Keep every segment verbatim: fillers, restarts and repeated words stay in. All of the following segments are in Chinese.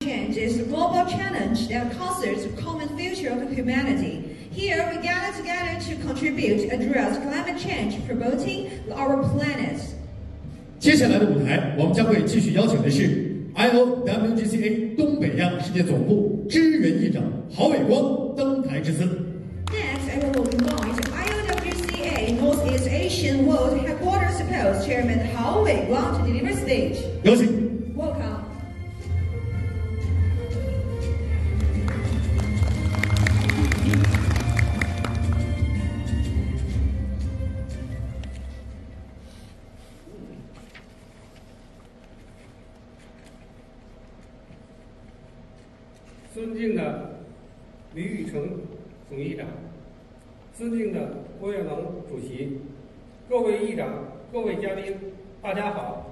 Change is a global challenge that concerns the common future of humanity. Here, we gather together to contribute to address climate change, promoting our planet. 接下来的舞台，我们将会继续邀请的是 I O W G C A 东北亚世界总部支援议长郝伟光登台致辞。 Next, I will invite I O W G C A Northeast Asian World Headquarters Support Chairman Hao Weiguang to deliver stage. 有请。 Welcome. 尊敬的李宇成总议长，尊敬的郭跃龙主席，各位议长、各位嘉宾，大家好！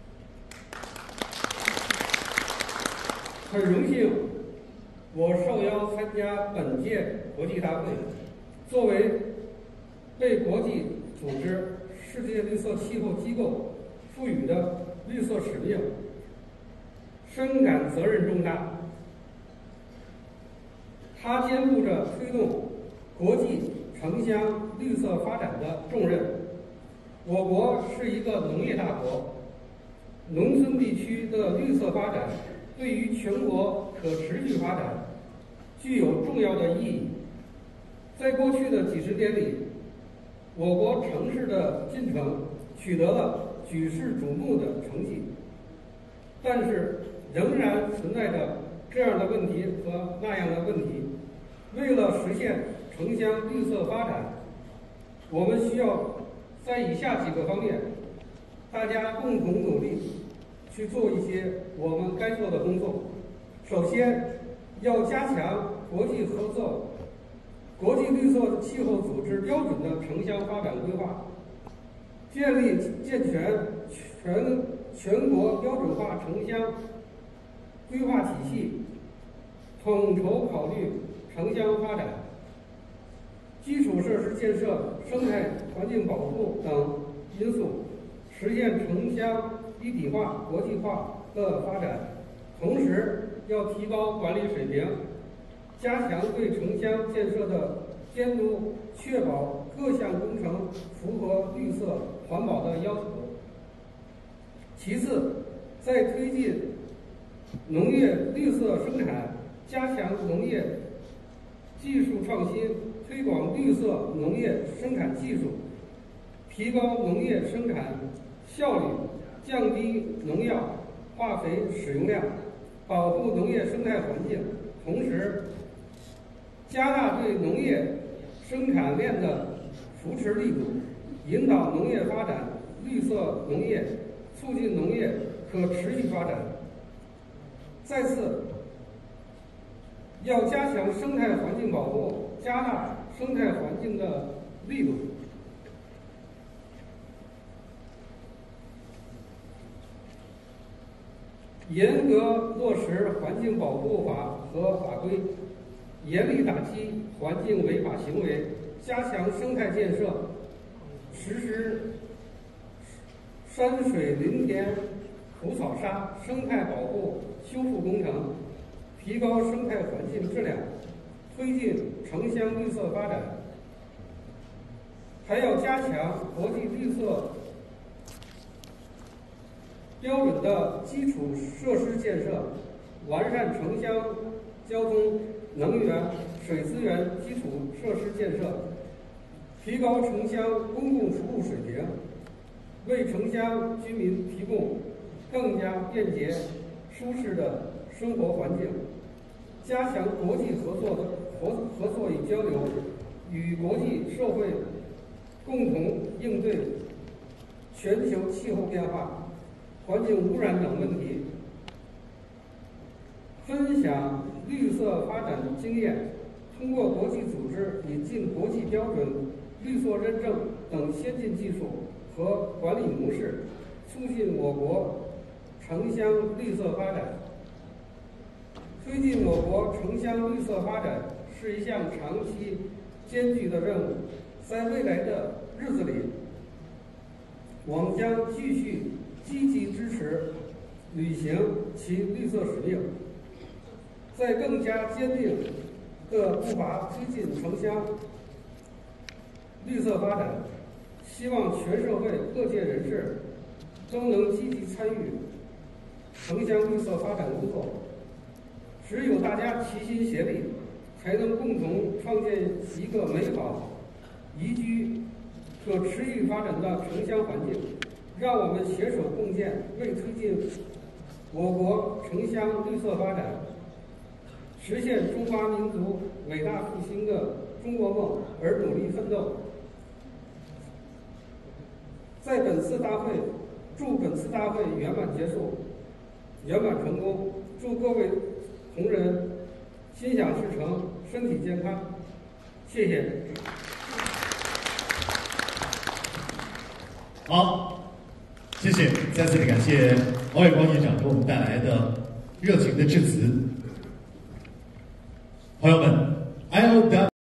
很荣幸，我受邀参加本届国际大会。作为被国际组织世界绿色气候机构赋予的绿色使命，深感责任重大。 它肩负着推动国际城乡绿色发展的重任。我国是一个农业大国，农村地区的绿色发展对于全国可持续发展具有重要的意义。在过去的几十年里，我国城市的进程取得了举世瞩目的成绩，但是仍然存在着这样的问题和那样的问题。 为了实现城乡绿色发展，我们需要在以下几个方面，大家共同努力去做一些我们该做的工作。首先，要加强国际合作，国际绿色气候组织标准的城乡发展规划，建立健全全全国标准化城乡规划体系，统筹考虑 城乡发展、基础设施建设、生态环境保护等因素，实现城乡一体化、国际化的发展。同时，要提高管理水平，加强对城乡建设的监督，确保各项工程符合绿色环保的要求。其次，在推进农业绿色生产，加强农业 技术创新，推广绿色农业生产技术，提高农业生产效率，降低农药、化肥使用量，保护农业生态环境。同时，加大对农业生产链的扶持力度，引导农业发展绿色农业，促进农业可持续发展。再次， 要加强生态环境保护，加大生态环境的力度。严格落实环境保护法和法规，严厉打击环境违法行为，加强生态建设，实施山水林田除草沙生态保护修复工程， 提高生态环境质量，推进城乡绿色发展，还要加强国际绿色标准的基础设施建设，完善城乡交通、能源、水资源基础设施建设，提高城乡公共服务水平，为城乡居民提供更加便捷、舒适的生活环境。 加强国际合作的合合作与交流，与国际社会共同应对全球气候变化、环境污染等问题，分享绿色发展经验，通过国际组织引进国际标准、绿色认证等先进技术和管理模式，促进我国城乡绿色发展。 推进我国城乡绿色发展是一项长期艰巨的任务，在未来的日子里，我们将继续积极支持履行其绿色使命， 在更加坚定的步伐推进城乡绿色发展，希望全社会各界人士都能积极参与城乡绿色发展工作。只有大家齐心协力，才能共同创建一个美好、宜居、可持续发展的城乡环境。让我们携手共建，为推进我国城乡绿色发展，实现中华民族伟大复兴的中国梦而努力奋斗。在本次大会，祝本次大会圆满结束，圆满成功。祝各位同仁心想事成，身体健康。谢谢。 好，谢谢，再次的感谢王伟光议长给我们带来的热情的致辞。朋友们 ，I O W